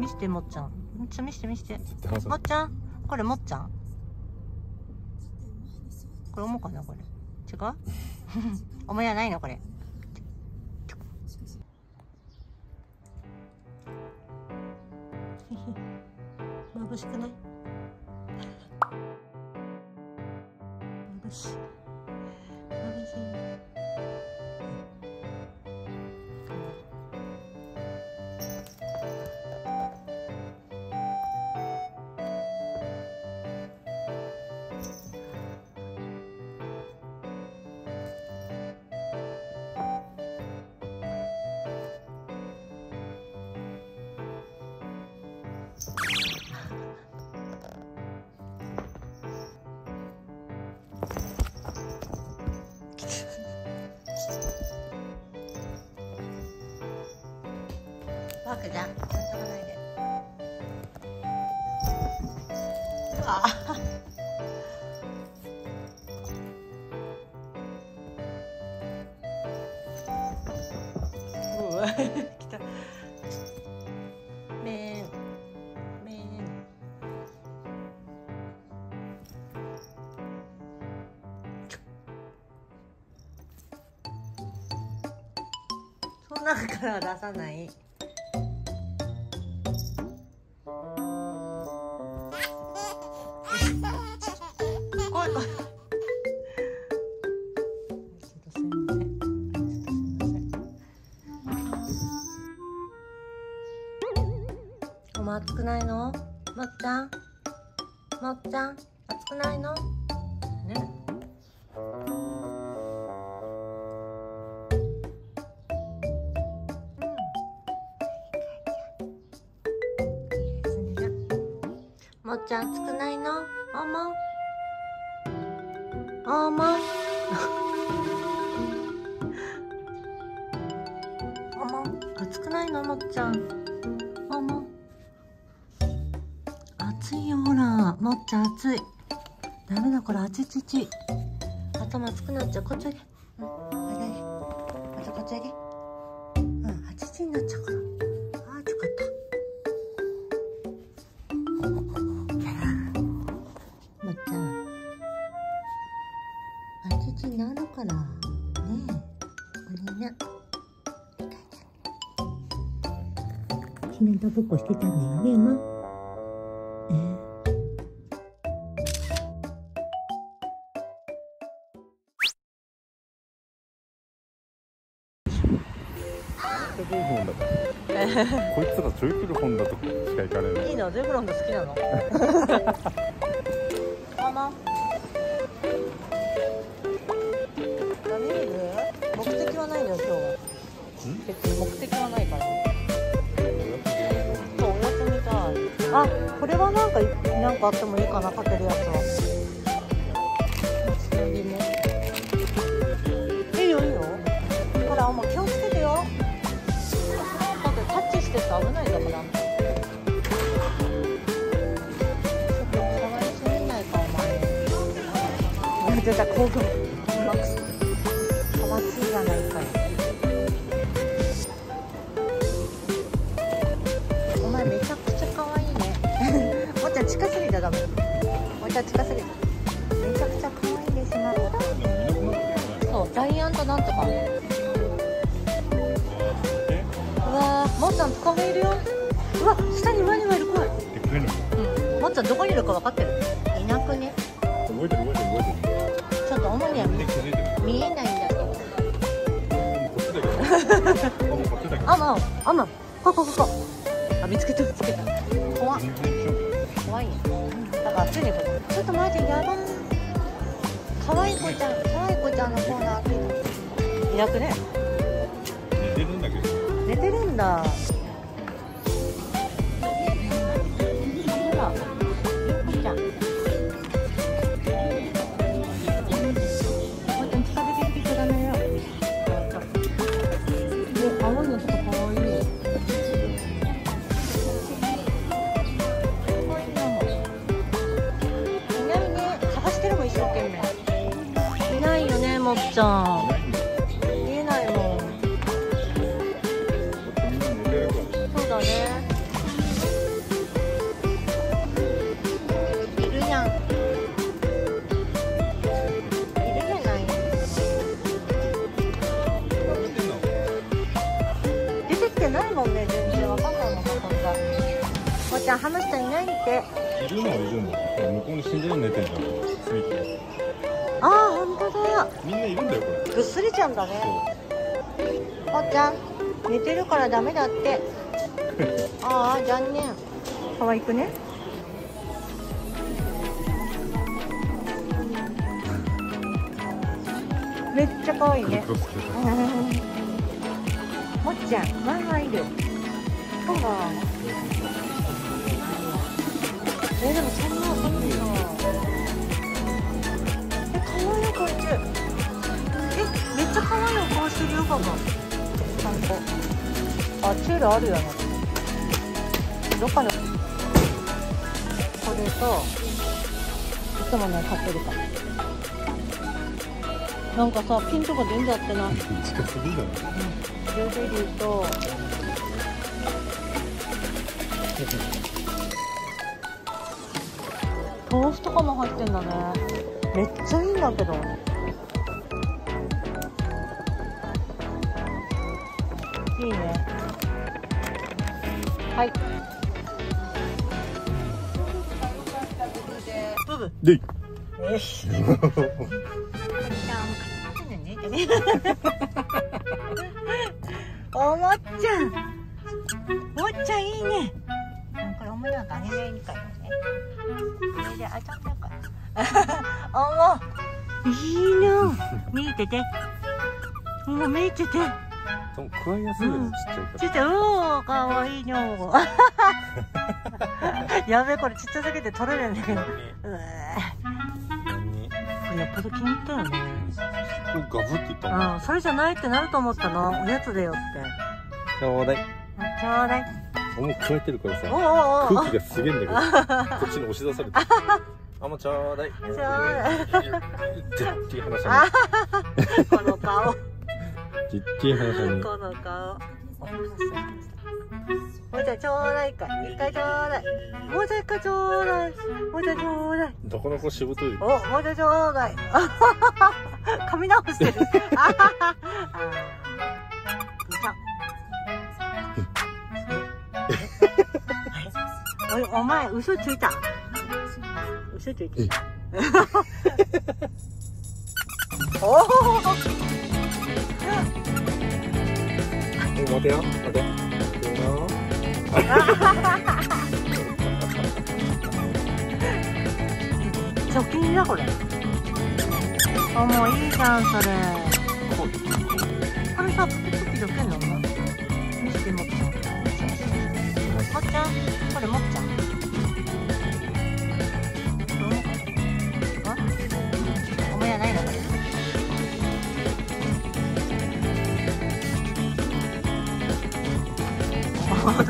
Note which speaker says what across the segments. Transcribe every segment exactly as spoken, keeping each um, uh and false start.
Speaker 1: 見してもっちゃん。ちょ見して見して。もっちゃん、これもっちゃん。これ重かなこれ。違う？重やないのこれ。眩しくない？眩しい。眩しい。バカじゃん、遊ばないで。ああ。うわ、来た。めん。めん。その中からは出さない。もう暑くないの？もっちゃん、もっちゃん、暑くないの？ね。もっちゃん、暑くないの？おも。おも。おも。暑くないの？もっちゃん。おも。暑いよ、ほら。もっちゃん暑い。ダメだ、これ熱い、熱い、熱い。頭熱くなっちゃう。こっちあげ。うん、あげあげ。あとこっちあげ。うん、熱いになっちゃうから。あー、暑かった。もっちゃん。熱いになるから。ねえ。これね。ひなたぼっこしてたんだよね、今。
Speaker 2: いい本だこいつらジョイフル本だとしか行かれない。
Speaker 1: いいの？ジョイフル本が好きなの？ママ。何見る？目的はないのよ、今日は。別に目的はないから。そう、おやつみたい。あ、これはなんか、なんかあってもいいかな、かけるやつは。いいよ、いいよ。ほら、もう気をつけてよ。タッチしてると危ないんだから。ちょっとかわいすぎないか、お前。出た、興奮。マックス。かわいすぎじゃないかよ。お前めちゃくちゃかわいいね。もっちゃん近すぎたらダメ。もっちゃん近すぎた。めちゃくちゃかわいいですな。そう、ジャイアントなんとか。もっちゃん捕まえるよ。うわ、下にワニがいる、怖い。うん、もっちゃんどこにいるか分かってる？いなくね。
Speaker 2: 覚えてる覚えてる覚えてる。
Speaker 1: ちょっと主には見えないんだけど。あまあまここここ。あ、見つけた見つけた。怖っ。怖いね。だからついにこれ。ちょっとマジやばい。可愛い子ちゃん、可愛い子ちゃんのコーナー開けた。いなくね。
Speaker 2: 寝てるんだけど。
Speaker 1: 寝てるんだ。ほら、猫ちゃん。猫ちゃん近づけてきちゃダメよ。で、青いのとか可愛い。可愛いな。いないね。探してるもん一生懸命。いないよね、もっちゃん。見えないもん。 ゃんハムスターいないって。
Speaker 2: いるのはいるんだ。向こうに死んでるの寝てんじゃん。スイーツ。
Speaker 1: ああ本当だ。
Speaker 2: みんないるんだよこれ。
Speaker 1: ぐっすりちゃんだね。おっちゃん寝てるからダメだって。ああ残念。可愛くね。めっちゃ可愛いね。もっちゃんママいる。ほら。えー、でもそんなそんな。え可愛いこいつ。えめっちゃ可愛いお顔してるよパパ。ちゃんと。あチュールあるよね。どっかの。これと。いつもね買ってるから。なんかさピンとか出んじゃってな。
Speaker 2: 近すぎだね。
Speaker 1: ブルーベリーと。トーストとかも入ってんだね。めっちゃいいんだけど。いいね。はい。ブブ。
Speaker 2: でい。
Speaker 1: よし。おもっちゃん。もっちゃんいいね。これおもなんかあげないいからね。これであちゃんだから。おも。いいの。見えてて。もう見えてて。
Speaker 2: でも食いやすいよね、ちっちゃいから。
Speaker 1: ちっちゃい、うお、かわいいの。やべえ、これちっちゃすぎて取れるんだけど。うわ。よっぽど気に入ったよね。
Speaker 2: これガブって言ったの。
Speaker 1: うん、それじゃないってなると思ったの。おやつだよって。
Speaker 2: ちょうだい。
Speaker 1: ちょうだい。
Speaker 2: もう加えてるからさ。
Speaker 1: おおおお。
Speaker 2: 空気がすげえんだけど。こっちに押し出されて。あ、もうちょうだい。ちょうだい。っていう話だね。
Speaker 1: この顔。
Speaker 2: ちっちゃい話だね。
Speaker 1: この顔。もうちょいちょうだいか。一回ちょうだい。もうちょい一回ちょうだい。もうちょいちょうだい。
Speaker 2: なかなかしぶとい。
Speaker 1: お、もうちょいちょうだい。噛み直してる。あはは。おい、お前嘘ついた。嘘ついた。おお。
Speaker 2: 待てよ、待て。
Speaker 1: 貯金だこれ。あ、もういいじゃんそれ。これさ、プキプキどけんの？見せてもっちゃん。もっちゃん、これもっちゃん。おもやないのこれ。このさ。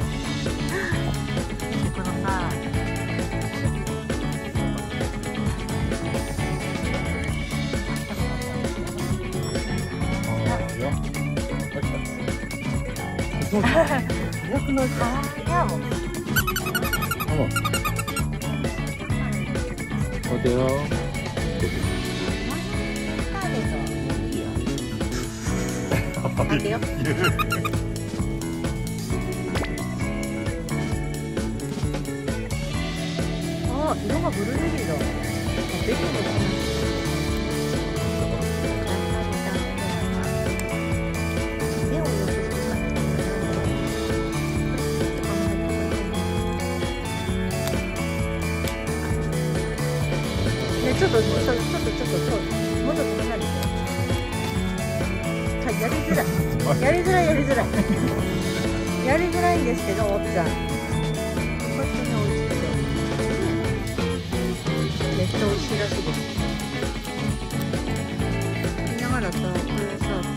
Speaker 1: 早くないか。いやもう。
Speaker 2: 待てよ。
Speaker 1: 待てよ。あ、色がブルーベリーだ。ベリーだ。ちょっと、ちょっと、ちょっと、ちょっと、もうちょっとみんなで。やりづらい。やりづらい、やりづらい。やりづらいんですけど、おっちゃん。こうやってね、美味しくて。めっちゃ美味しいらしいです。見ながらさ、これさ。